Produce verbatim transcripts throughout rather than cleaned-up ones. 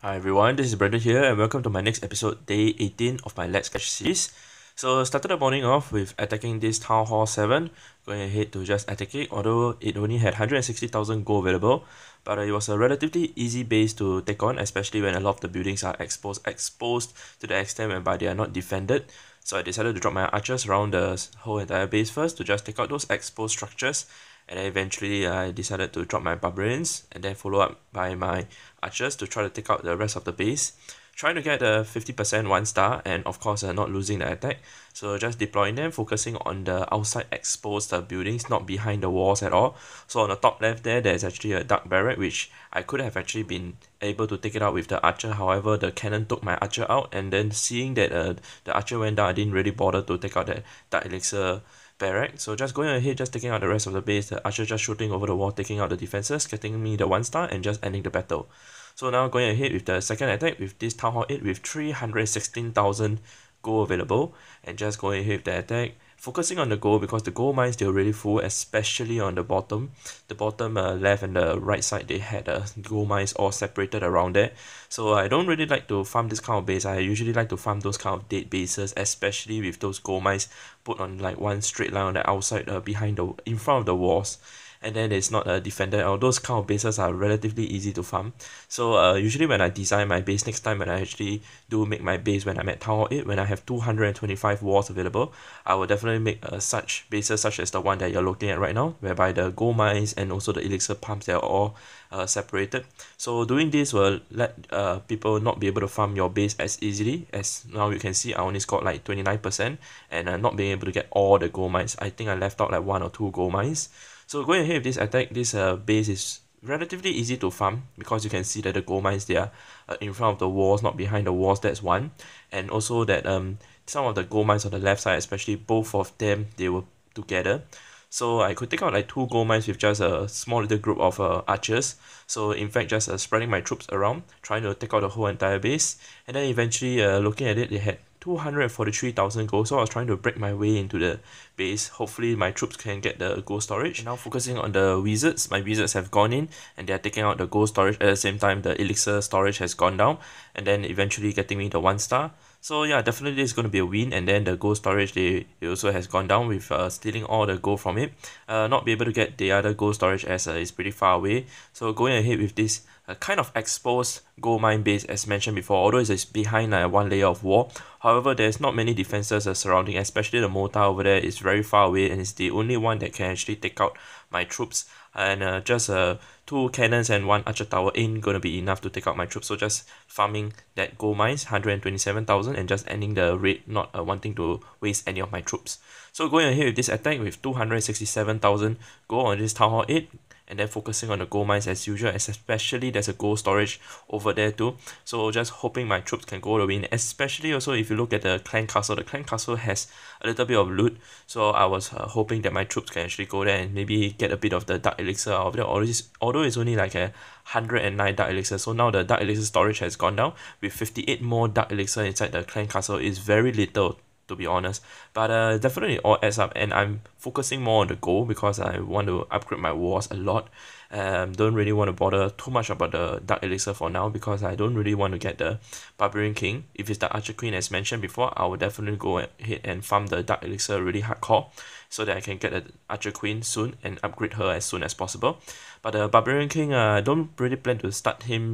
Hi everyone, this is Brandon here and welcome to my next episode, Day eighteen of my Let's Clash series. So started the morning off with attacking this Town Hall seven, going ahead to just attack it, although it only had one hundred sixty thousand gold available, but it was a relatively easy base to take on, especially when a lot of the buildings are exposed exposed to the extent whereby they are not defended. So I decided to drop my archers around the whole entire base first to just take out those exposed structures, and then eventually I decided to drop my Barbarians and then follow up by my archers to try to take out the rest of the base, trying to get a fifty percent one star and of course uh, not losing the attack. So just deploying them, focusing on the outside exposed uh, buildings, not behind the walls at all. So on the top left there, there's actually a dark barrack which I could have actually been able to take it out with the archer. However, the cannon took my archer out, and then seeing that uh, the archer went down, I didn't really bother to take out that dark elixir barrack. So just going ahead, just taking out the rest of the base, the archer just shooting over the wall, taking out the defenses, getting me the one star and just ending the battle. So now going ahead with the second attack with this Town Hall eight with three hundred sixteen thousand gold available, and just going ahead with the attack, focusing on the gold because the gold mines, they're really full, especially on the bottom. The bottom uh, left and the right side, they had uh, gold mines all separated around there. So I don't really like to farm this kind of base. I usually like to farm those kind of dead bases, especially with those gold mines put on like one straight line on the outside uh, behind the in front of the walls, and then it's not a uh, defender. Or those kind of bases are relatively easy to farm. So uh, usually when I design my base, next time when I actually do make my base when I'm at Town Hall eight, when I have two hundred twenty-five walls available, I will definitely make uh, such bases such as the one that you're looking at right now, whereby the gold mines and also the elixir pumps, they are all uh, separated. So doing this will let uh, people not be able to farm your base as easily. As now you can see, I only scored like twenty-nine percent and uh, not being able to get all the gold mines. I think I left out like one or two gold mines. So going ahead with this attack, this uh, base is relatively easy to farm because you can see that the gold mines, they are uh, in front of the walls, not behind the walls. That's one. And also that um some of the gold mines on the left side, especially both of them, they were together. So I could take out like two gold mines with just a small little group of uh, archers. So in fact, just uh, spreading my troops around, trying to take out the whole entire base. And then eventually, uh, looking at it, they had two hundred forty-three thousand gold. So I was trying to break my way into the base. Hopefully my troops can get the gold storage. And now focusing on the wizards, my wizards have gone in and they are taking out the gold storage. At the same time, the elixir storage has gone down, and then eventually getting me the one star. So yeah, definitely it's going to be a win. And then the gold storage, they it also has gone down with uh, stealing all the gold from it. Uh, not be able to get the other gold storage as uh, it's pretty far away. So going ahead with this uh, kind of exposed gold mine base as mentioned before, although it's behind uh, one layer of wall. However, there's not many defenses uh, surrounding, especially the mortar over there is very far away and it's the only one that can actually take out my troops. And uh, just uh, two cannons and one archer tower ain't gonna be enough to take out my troops. So just farming that gold mines, one hundred twenty-seven thousand, and just ending the raid, not uh, wanting to waste any of my troops. So going ahead with this attack with two hundred sixty-seven thousand gold on this Town Hall eight, and then focusing on the gold mines as usual, especially there's a gold storage over there too. So just hoping my troops can go the win, especially also if you look at the clan castle. The clan castle has a little bit of loot, so I was uh, hoping that my troops can actually go there and maybe get a bit of the dark elixir out of it. Although it's only like a one hundred nine dark elixir, so now the dark elixir storage has gone down with fifty-eight more dark elixir inside the clan castle. Is very little, to be honest, but uh, definitely it all adds up, and I'm focusing more on the gold because I want to upgrade my walls a lot. Um, don't really want to bother too much about the Dark Elixir for now because I don't really want to get the Barbarian King. If it's the Archer Queen as mentioned before, I will definitely go ahead and farm the Dark Elixir really hardcore so that I can get the Archer Queen soon and upgrade her as soon as possible. But the Barbarian King, uh, I don't really plan to start him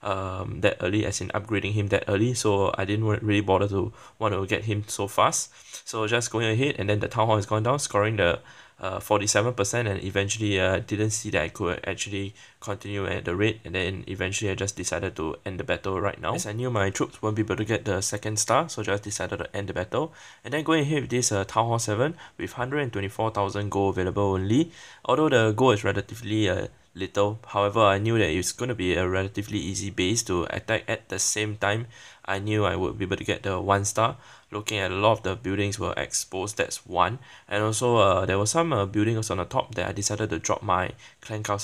um that early, as in upgrading him that early, so I didn't really bother to want to get him so fast. So just going ahead, and then the Town Hall has gone down, scoring the uh forty-seven percent, and eventually uh didn't see that I could actually continue at the rate, and then eventually I just decided to end the battle right now as I knew my troops won't be able to get the second star. So just decided to end the battle, and then going ahead with this uh, Town Hall seven with one hundred twenty-four thousand gold available only. Although the gold is relatively uh little, however I knew that it's going to be a relatively easy base to attack. At the same time, I knew I would be able to get the one star. Looking at a lot of the buildings were exposed, that's one. And also uh, there were some uh, buildings on the top that I decided to drop my clan castle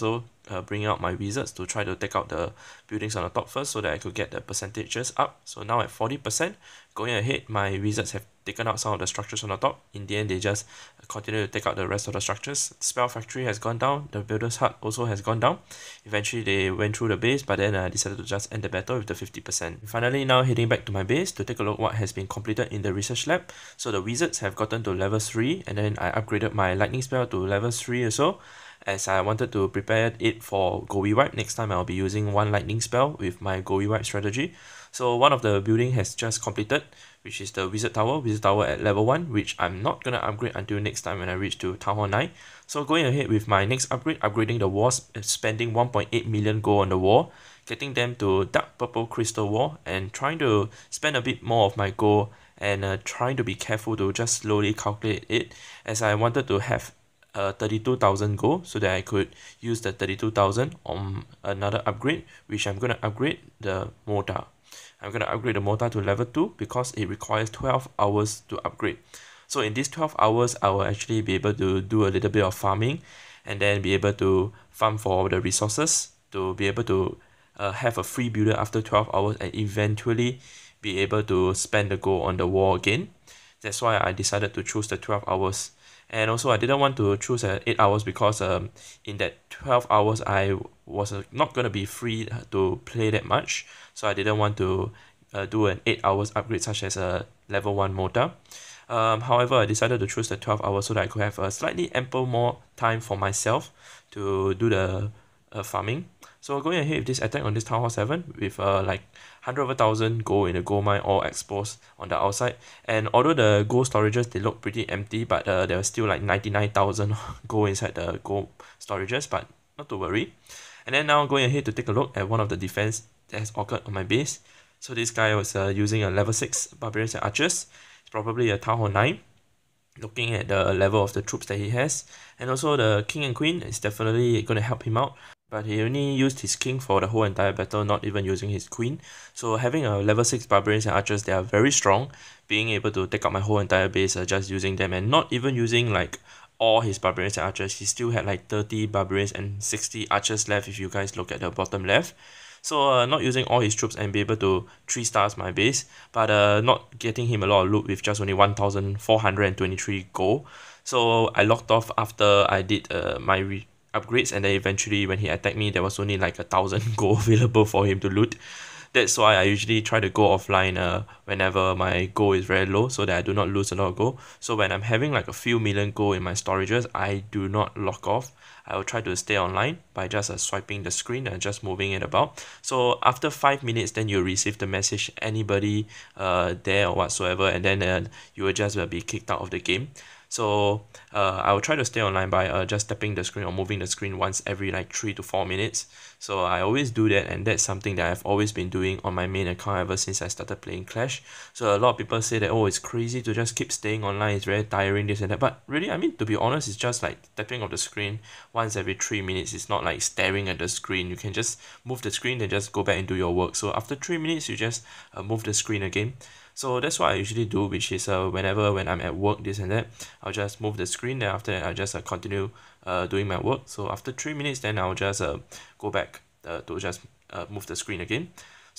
uh, bringing out my wizards to try to take out the buildings on the top first so that I could get the percentages up. So now at forty percent, going ahead, my wizards have taken out some of the structures on the top. In the end, they just continue to take out the rest of the structures. Spell factory has gone down, the builder's hut also has gone down. Eventually they went through the base, but then I uh, decided to just end the battle with the fifty percent. Finally, now heading back to my base to take a look what has been completed in the research lab. So the wizards have gotten to level three, and then I upgraded my lightning spell to level three or so, as I wanted to prepare it for Gold Wipe. Next time I'll be using one lightning spell with my Gold Wipe strategy. So one of the building has just completed, which is the Wizard Tower. Wizard Tower at level one, which I'm not gonna upgrade until next time when I reach to Town Hall nine. So going ahead with my next upgrade, upgrading the walls, spending one point eight million gold on the wall, getting them to dark purple crystal wall, and trying to spend a bit more of my gold, and uh, trying to be careful to just slowly calculate it, as I wanted to have uh, thirty-two thousand gold so that I could use the thirty-two thousand on another upgrade, which I'm gonna upgrade the mortar. I'm going to upgrade the mortar to level two because it requires twelve hours to upgrade. So in these twelve hours, I will actually be able to do a little bit of farming, and then be able to farm for the resources to be able to uh, have a free builder after twelve hours, and eventually be able to spend the gold on the wall again. That's why I decided to choose the twelve hours. And also I didn't want to choose uh, eight hours because um, in that twelve hours I was uh, not going to be free to play that much. So I didn't want to uh, do an eight hours upgrade such as a level one mortar. Um, however, I decided to choose the twelve hours so that I could have a slightly ample more time for myself to do the uh, farming. So going ahead with this attack on this Town Hall seven with uh, like one hundred over thousand gold in the gold mine all exposed on the outside. And although the gold storages, they look pretty empty, but uh, there was still like ninety-nine thousand gold inside the gold storages, but not to worry. And then now going ahead to take a look at one of the defense that has occurred on my base. So this guy was uh, using a level six Barbarians and Archers. It's probably a Town Hall nine. Looking at the level of the troops that he has. And also the King and Queen is definitely going to help him out. But he only used his king for the whole entire battle, not even using his queen. So having a level six Barbarians and Archers, they are very strong. Being able to take out my whole entire base uh, just using them, and not even using like all his Barbarians and Archers. He still had like thirty Barbarians and sixty Archers left if you guys look at the bottom left. So uh, not using all his troops and be able to three stars my base, but uh, not getting him a lot of loot with just only one thousand four hundred twenty-three gold. So I locked off after I did uh, my re upgrades, and then eventually when he attacked me, there was only like a thousand gold available for him to loot. That's why I usually try to go offline uh, whenever my gold is very low, so that I do not lose a lot of gold. So when I'm having like a few million gold in my storages, I do not lock off. I will try to stay online by just uh, swiping the screen and just moving it about. So after five minutes, then you'll receive the message, anybody uh, there or whatsoever, and then uh, you will just uh, be kicked out of the game. So uh, I will try to stay online by uh, just tapping the screen or moving the screen once every like three to four minutes. So I always do that, and that's something that I've always been doing on my main account ever since I started playing Clash. So a lot of people say that, oh, it's crazy to just keep staying online, it's very tiring, this and that. But really, I mean, to be honest, it's just like tapping of the screen once every three minutes. It's not like staring at the screen. You can just move the screen and just go back and do your work. So after three minutes, you just uh, move the screen again. So that's what I usually do, which is uh, whenever when I'm at work, this and that, I'll just move the screen. Then after that, I'll just uh, continue uh, doing my work. So after three minutes, then I'll just uh, go back uh, to just uh, move the screen again.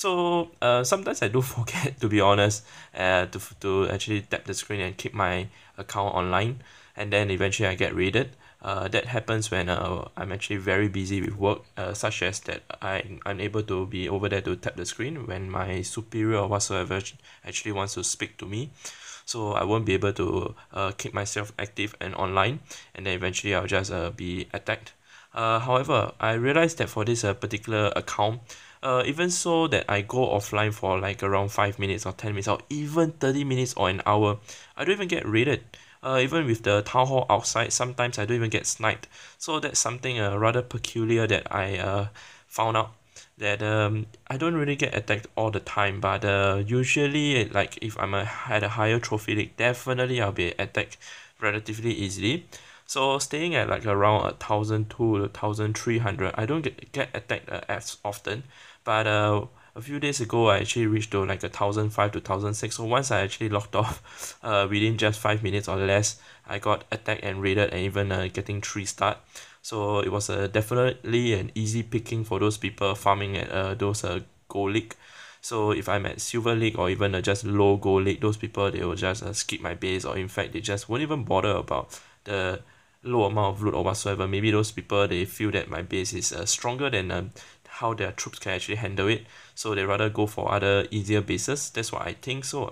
So uh, sometimes I do forget, to be honest, uh, to, to actually tap the screen and keep my account online. And then eventually I get raided. Uh, that happens when uh, I'm actually very busy with work, uh, such as that I'm unable to be over there to tap the screen when my superior or whatsoever actually wants to speak to me. So I won't be able to uh, keep myself active and online, and then eventually I'll just uh, be attacked. Uh, however, I realized that for this uh, particular account, uh, even so that I go offline for like around five minutes or ten minutes or even thirty minutes or an hour, I don't even get raided. Uh, even with the town hall outside, sometimes I don't even get sniped. So that's something uh, rather peculiar that I uh, found out. That um, I don't really get attacked all the time, but uh, usually, like if I'm a, at a higher trophy league, definitely I'll be attacked relatively easily. So staying at like around a thousand two, a thousand three hundred, I don't get get attacked uh, as often, but uh. A few days ago, I actually reached to like a thousand five to thousand six. So once I actually locked off, uh, within just five minutes or less, I got attacked and raided and even uh, getting three star. So it was uh, definitely an easy picking for those people farming at uh, those uh, Gold League. So if I'm at Silver League or even uh, just low Gold League, those people, they will just uh, skip my base, or in fact they just won't even bother about the low amount of loot or whatsoever. Maybe those people, they feel that my base is uh, stronger than um, how their troops can actually handle it, so they rather go for other easier bases. That's what I think. So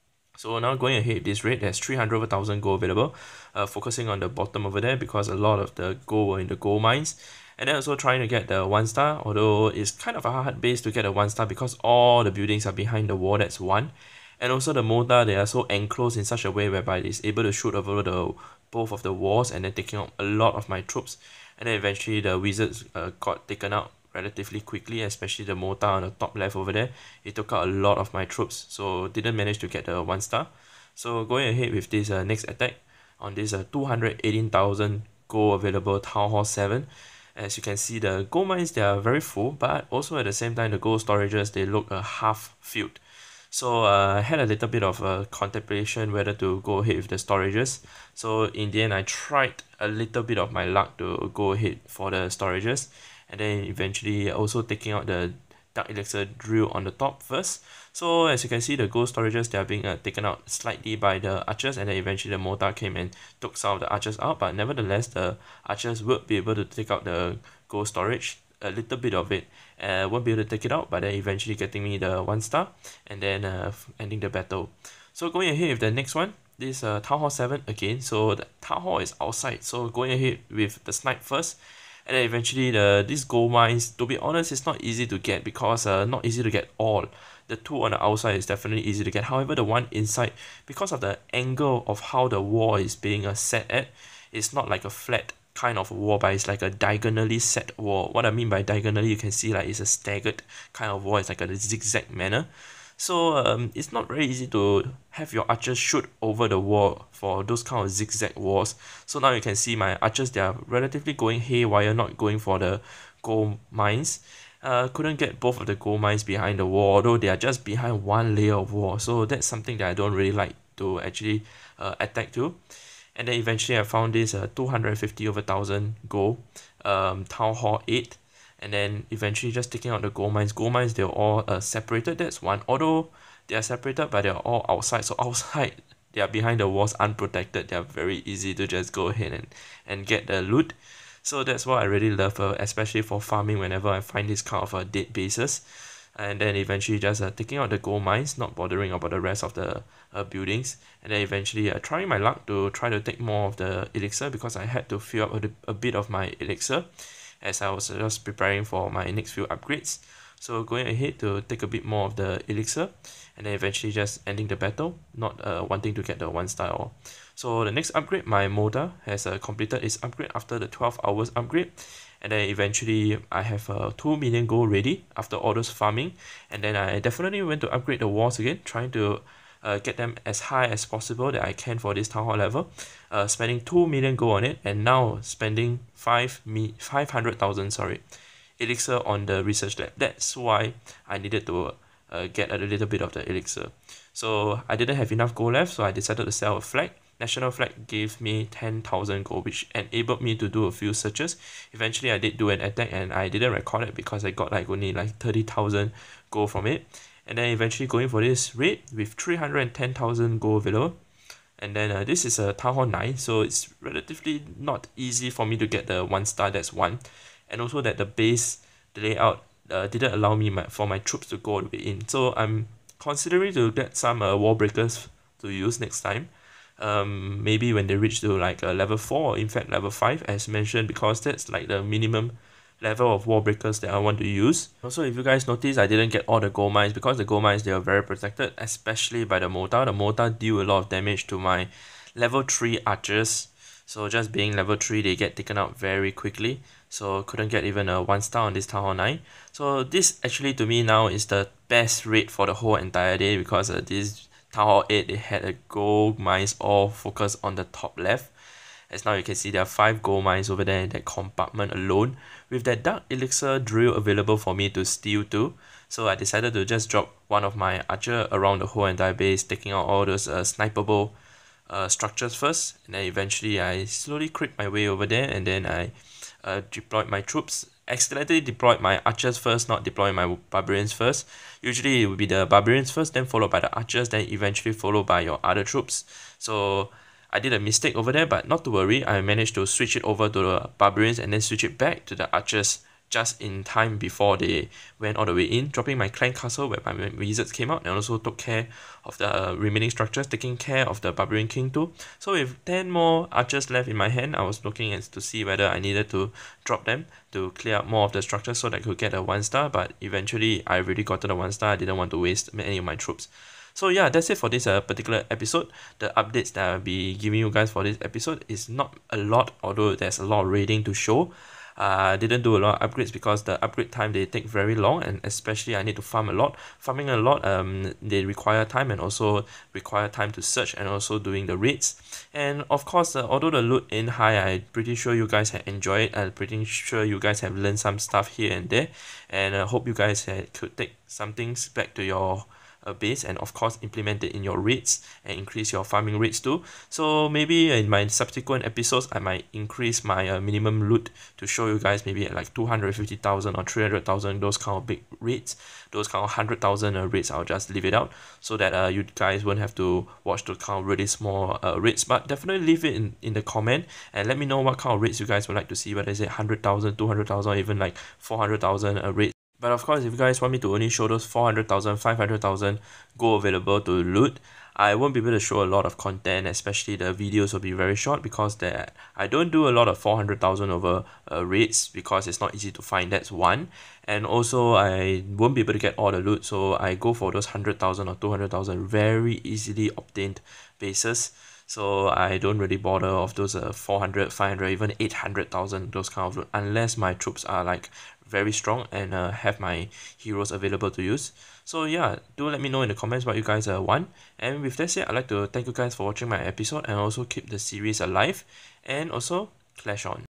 so now going ahead with this raid, there's three hundred thousand gold available, uh, focusing on the bottom over there because a lot of the gold were in the gold mines. And then also trying to get the one star, although it's kind of a hard base to get a one star because all the buildings are behind the wall, that's one. And also the mortar, they are so enclosed in such a way whereby it's able to shoot over the both of the walls and then taking out a lot of my troops. And then eventually the wizards uh, got taken out relatively quickly, especially the mortar on the top left over there. It took out a lot of my troops, so didn't manage to get the one star. So going ahead with this uh, next attack on this uh, two hundred eighteen thousand gold available Town Hall seven. As you can see, the gold mines, they are very full, but also at the same time the gold storages, they look uh, half filled. So uh, I had a little bit of a contemplation whether to go ahead with the storages. So in the end, I tried a little bit of my luck to go ahead for the storages, and then eventually also taking out the Dark Elixir drill on the top first. So as you can see, the gold storages, they are being uh, taken out slightly by the archers, and then eventually the mortar came and took some of the archers out, but nevertheless the archers would be able to take out the gold storage, a little bit of it, uh, won't be able to take it out, but then eventually getting me the one star and then uh, ending the battle. So going ahead with the next one, this uh, Town Hall seven again. So the Town Hall is outside, so going ahead with the snipe first. And then eventually the these gold mines, to be honest, it's not easy to get because uh, not easy to get all. The two on the outside is definitely easy to get. However, the one inside, because of the angle of how the wall is being uh, set at, it's not like a flat kind of wall, but it's like a diagonally set wall. What I mean by diagonally, you can see like it's a staggered kind of wall. It's like a zigzag manner. So um, it's not very easy to have your archers shoot over the wall for those kind of zigzag walls. So now you can see my archers, they are relatively going haywire, not going for the gold mines. Uh, couldn't get both of the gold mines behind the wall, although they are just behind one layer of wall. So that's something that I don't really like to actually uh, attack to. And then eventually I found this uh, two hundred fifty over one thousand gold um, Town Hall eight. And then eventually just taking out the gold mines. Gold mines, they're all uh, separated, that's one. Although they are separated, but they're all outside. So outside, they are behind the walls, unprotected. They are very easy to just go ahead and, and get the loot. So that's what I really love, uh, especially for farming whenever I find this kind of uh, dead bases. And then eventually just uh, taking out the gold mines, not bothering about the rest of the uh, buildings. And then eventually uh, trying my luck to try to take more of the elixir because I had to fill up a, a bit of my elixir as I was just preparing for my next few upgrades. So going ahead to take a bit more of the elixir and then eventually just ending the battle, not uh, wanting to get the one star all. So the next upgrade, my mortar has uh, completed its upgrade after the twelve hours upgrade. And then eventually I have uh, two million gold ready after all those farming. And then I definitely went to upgrade the walls again, trying to uh, get them as high as possible that I can for this Town Hall level. Uh, spending two million gold on it, and now spending five hundred thousand sorry, elixir on the research lab. That's why I needed to uh, get a little bit of the elixir. So I didn't have enough gold left, so I decided to sell a flag. National flag gave me ten thousand gold, which enabled me to do a few searches. Eventually I did do an attack and I didn't record it because I got like only like thirty thousand gold from it. And then eventually going for this raid with three hundred ten thousand gold available. And then uh, this is a Town Hall nine, so it's relatively not easy for me to get the one star, that's one. And also that the base, the layout uh, didn't allow me my, for my troops to go all the way in. So I'm considering to get some uh, wall breakers to use next time. Um, maybe when they reach to like a level four or in fact level five as mentioned, because that's like the minimum level of wall breakers that I want to use. Also, if you guys notice, I didn't get all the gold mines because the gold mines, they are very protected, especially by the mortar. The mortar deal a lot of damage to my level three archers. So just being level three, they get taken out very quickly. So couldn't get even a one star on this Town Hall nine. So this actually to me now is the best raid for the whole entire day because uh, this Town Hall eight, they had a gold mines all focused on the top left. As now you can see there are five gold mines over there in that compartment alone, with that Dark Elixir drill available for me to steal too. So I decided to just drop one of my archer around the whole entire base, taking out all those uh, snipeable uh, structures first, and then eventually I slowly creep my way over there, and then I uh, deployed my troops, accidentally deployed my archers first, not deploying my barbarians first. Usually it would be the barbarians first, then followed by the archers, then eventually followed by your other troops. So I did a mistake over there, but not to worry, I managed to switch it over to the barbarians and then switch it back to the archers just in time before they went all the way in, dropping my clan castle where my wizards came out, and also took care of the remaining structures, taking care of the barbarian king too. So with ten more archers left in my hand, I was looking at to see whether I needed to drop them to clear up more of the structures so that I could get a one star, but eventually I already got to the one star. I didn't want to waste any of my troops. So yeah, that's it for this uh, particular episode. The updates that I'll be giving you guys for this episode is not a lot, although there's a lot of raiding to show. I uh, didn't do a lot of upgrades because the upgrade time, they take very long, and especially I need to farm a lot. Farming a lot, um, they require time and also require time to search and also doing the raids. And of course, uh, although the loot ain't high, I'm pretty sure you guys have enjoyed it. I'm pretty sure you guys have learned some stuff here and there. And I uh, hope you guys uh, could take some things back to your a base and of course implement it in your rates and increase your farming rates too. So maybe in my subsequent episodes I might increase my uh, minimum loot to show you guys maybe at like two hundred fifty thousand or three hundred thousand, those kind of big rates, those kind of one hundred thousand uh, rates. I'll just leave it out so that uh, you guys won't have to watch those kind of really small uh, rates. But definitely leave it in, in the comment and let me know what kind of rates you guys would like to see, whether it's one hundred thousand, two hundred thousand, or even like four hundred thousand uh, rates. But of course, if you guys want me to only show those four hundred thousand, five hundred thousand gold available to loot, I won't be able to show a lot of content, especially the videos will be very short because there, I don't do a lot of four hundred thousand over uh, raids because it's not easy to find, that's one. And also, I won't be able to get all the loot, so I go for those one hundred thousand or two hundred thousand very easily obtained bases. So I don't really bother of those uh, four hundred, five hundred, even eight hundred thousand, those kind of loot, unless my troops are like very strong and uh, have my heroes available to use. So yeah, do let me know in the comments what you guys uh, want. And with that said, I'd like to thank you guys for watching my episode and also keep the series alive. And also, clash on.